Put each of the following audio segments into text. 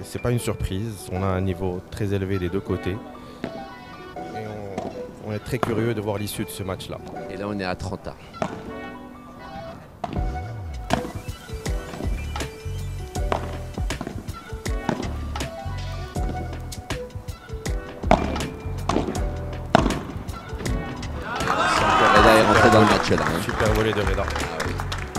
c'est pas une surprise. On a un niveau très élevé des deux côtés. Et on est très curieux de voir l'issue de ce match-là. Et là, on est à 30 ans. Reda est rentré dans le match là. Hein. Super volée de Reda. Ah oui.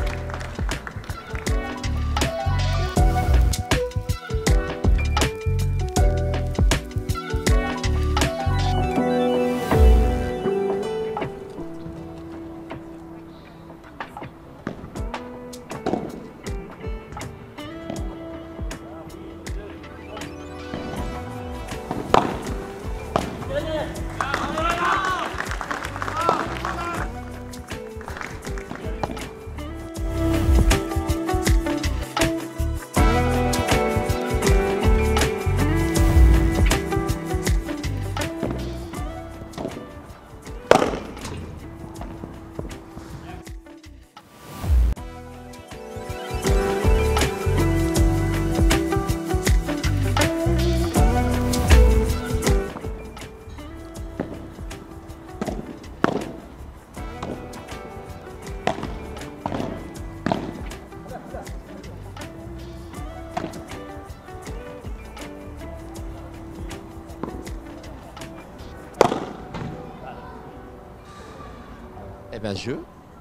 Eh bien, jeu.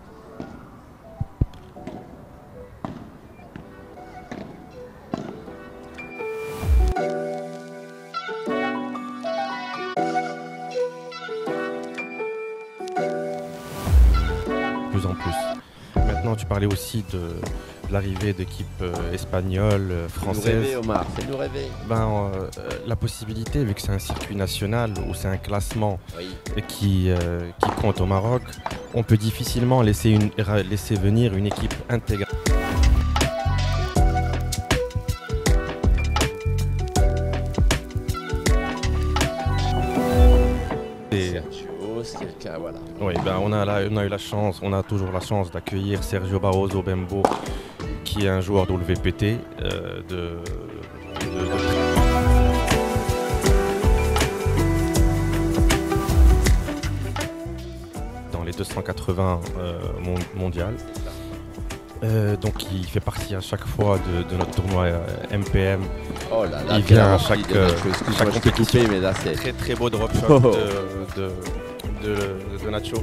De plus en plus. Maintenant, tu parlais aussi de l'arrivée d'équipes espagnoles, Fais-nous françaises. rêver, Omar. Fais-nous rêver. La possibilité, vu que c'est un circuit national ou c'est un classement Oui. qui compte au Maroc, on peut difficilement laisser venir une équipe intégrale. Sergio, c'est le cas, voilà. Oui, on a eu la chance, on a toujours la chance d'accueillir Sergio Barroso Bembo, qui est un joueur d'OLVPT dans les 280 mondiales. Donc il fait partie à chaque fois de notre tournoi MPM. Oh là là, Il quelle vient à remplie chaque de matchs. Excuse-moi, je t'ai compétition. coupé, mais là c'est. Très très beau drop shot Oh. de Nacho.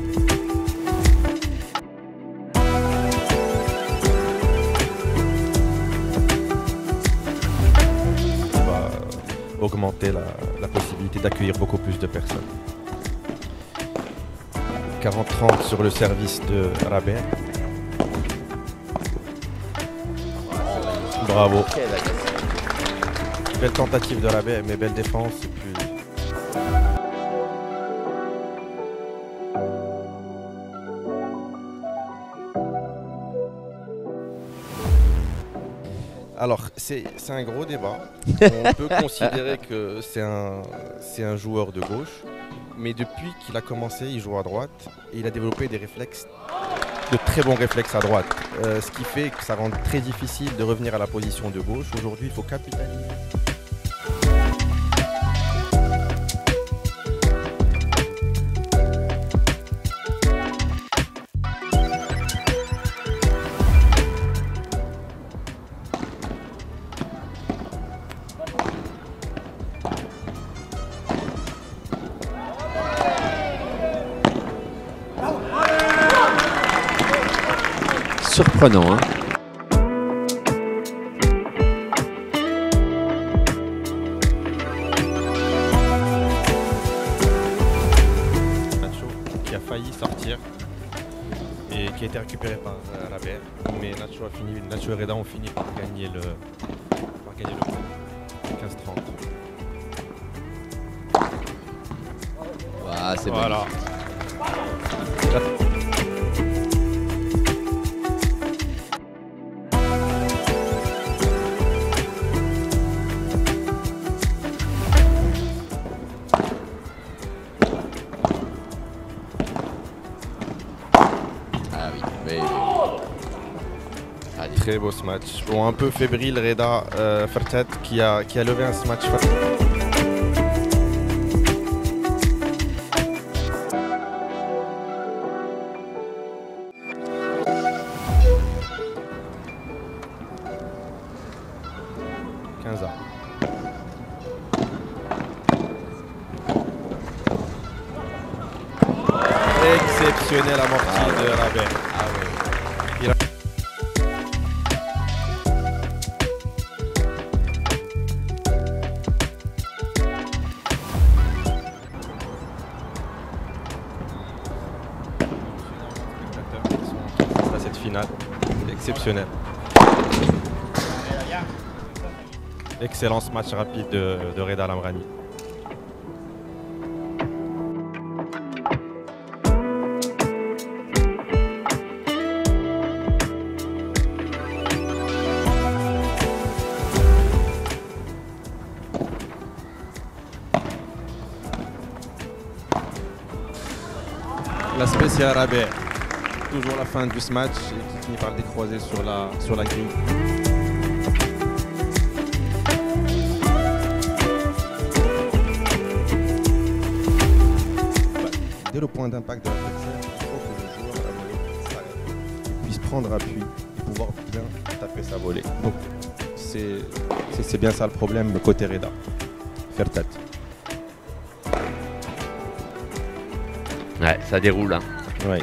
Ça va augmenter la possibilité d'accueillir beaucoup plus de personnes. 40-30 sur le service de Rabet. Bravo. Quelle agressivité. Belle tentative de Rabet, mais belle défense. Et puis... Alors, c'est un gros débat. On peut considérer que c'est un joueur de gauche, mais depuis qu'il a commencé, il joue à droite et il a développé des réflexes, de très bons réflexes à droite. Ce qui fait que ça rend très difficile de revenir à la position de gauche. Aujourd'hui, il faut capitaliser. Surprenant, hein. Nacho qui a failli sortir et qui a été récupéré par Rabet. Mais Nacho et Reda ont fini par gagner le coup. 15-30. Ah, c'est Voilà. Ah oui, mais. Allez. Très beau ce match. Bon, un peu fébrile Reda Fertat qui a levé ce match. Exceptionnel amorti de Rabeh. Ah ouais. À cette finale, exceptionnel. Excellent match rapide de Reda Lamrani. La spéciale Rabeh, toujours la fin de ce match et qui finit par le décroiser sur la grille. Dès le point d'impact de l'adversaire, il faut que le joueur à volée s'arrête, puisse prendre appui et pouvoir bien taper sa volée. Donc c'est bien ça le problème, le côté Reda Fertat. Ouais, ça déroule. Hein. Ouais.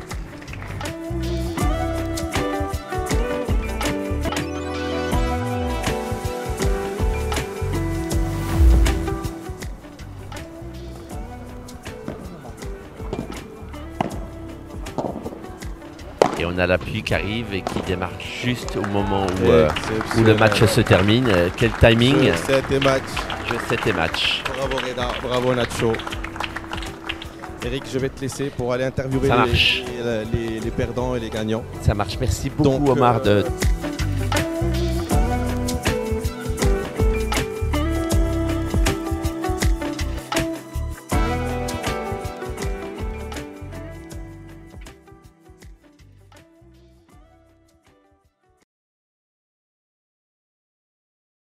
Et on a l'appui qui arrive et qui démarre juste au moment où le match se termine. Quel timing! Jeu 7 et match. Jeu 7 et match. Bravo Reda, bravo Nacho. Eric, je vais te laisser pour aller interviewer les perdants et les gagnants. Ça marche. Merci beaucoup Omar de